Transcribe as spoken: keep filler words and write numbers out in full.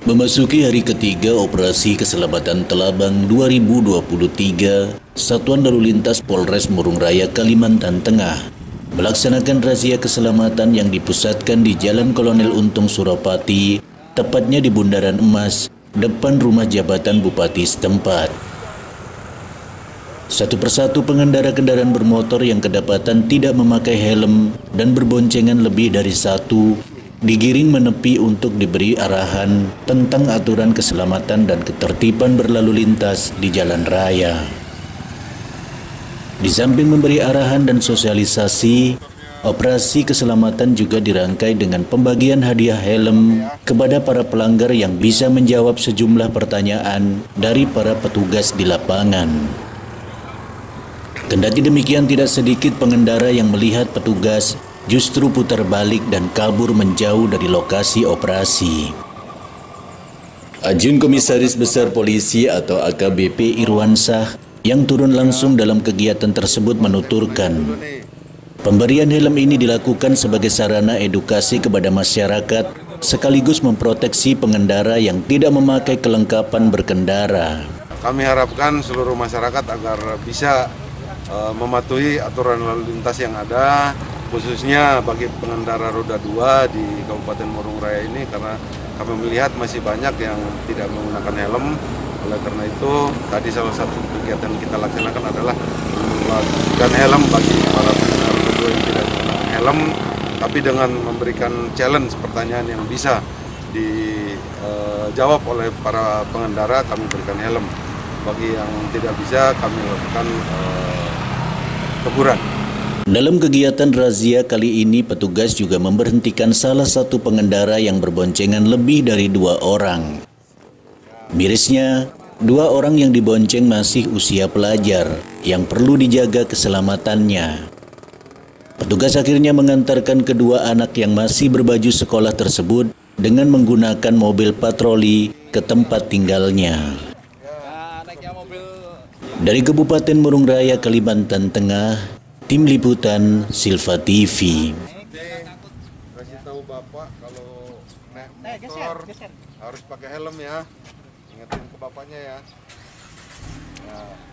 Memasuki hari ketiga Operasi Keselamatan Telabang dua ribu dua puluh tiga, Satuan Lalu Lintas Polres Murung Raya, Kalimantan Tengah melaksanakan razia keselamatan yang dipusatkan di Jalan Kolonel Untung Suropati, tepatnya di Bundaran Emas, depan rumah jabatan Bupati setempat. Satu persatu pengendara kendaraan bermotor yang kedapatan tidak memakai helm dan berboncengan lebih dari satu digiring menepi untuk diberi arahan tentang aturan keselamatan dan ketertiban berlalu lintas di jalan raya. Di samping memberi arahan dan sosialisasi, operasi keselamatan juga dirangkai dengan pembagian hadiah helm kepada para pelanggar yang bisa menjawab sejumlah pertanyaan dari para petugas di lapangan. Kendati demikian, tidak sedikit pengendara yang melihat petugas justru putar balik dan kabur menjauh dari lokasi operasi. Ajun Komisaris Besar Polisi atau A K B P Irwansah yang turun langsung dalam kegiatan tersebut menuturkan, pemberian helm ini dilakukan sebagai sarana edukasi kepada masyarakat sekaligus memproteksi pengendara yang tidak memakai kelengkapan berkendara. Kami harapkan seluruh masyarakat agar bisa uh, mematuhi aturan lalu lintas yang ada, khususnya bagi pengendara roda dua di Kabupaten Murung Raya ini, karena kami melihat masih banyak yang tidak menggunakan helm. Oleh karena itu, tadi salah satu kegiatan kita laksanakan adalah membagikan helm bagi para pengendara roda dua yang tidak menggunakan helm, tapi dengan memberikan challenge pertanyaan yang bisa dijawab oleh para pengendara, kami berikan helm. Bagi yang tidak bisa, kami lakukan uh, teguran. Dalam kegiatan razia kali ini, petugas juga memberhentikan salah satu pengendara yang berboncengan lebih dari dua orang. Mirisnya, dua orang yang dibonceng masih usia pelajar yang perlu dijaga keselamatannya. Petugas akhirnya mengantarkan kedua anak yang masih berbaju sekolah tersebut dengan menggunakan mobil patroli ke tempat tinggalnya. Dari Kabupaten Murung Raya, Kalimantan Tengah, Tim Liputan Silva T V. Kasih tahu Bapak kalau naik motor harus pakai helm ya. Ingetin ke bapaknya ya. Nah.